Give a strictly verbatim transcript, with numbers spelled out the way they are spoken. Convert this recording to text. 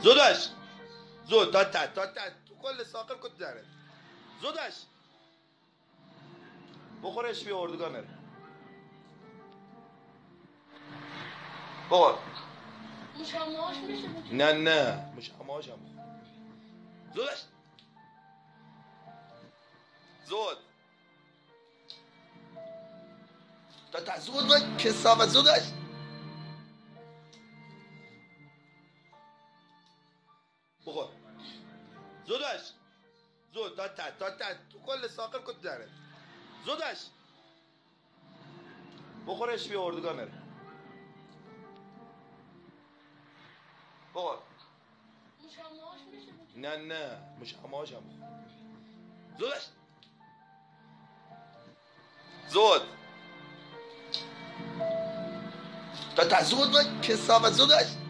زودش زود تا تا تا تا تو کل ساقل کت داره زودش بخورش بی اردوگاه میره بخور مشامهاش میشه بکنی؟ نه نه مشامهاش هم بخور زودش زود تا تا زود باید کسافت زودش بخور زودش زود تا تا تا تا تو کل ساقل کت داره زودش بخورش بی اردوگاه میره بخور مشامهاش میشه بکنی؟ نه نه مشامهاش هم بخور زودش زود تا تا زود باید کسافت زودش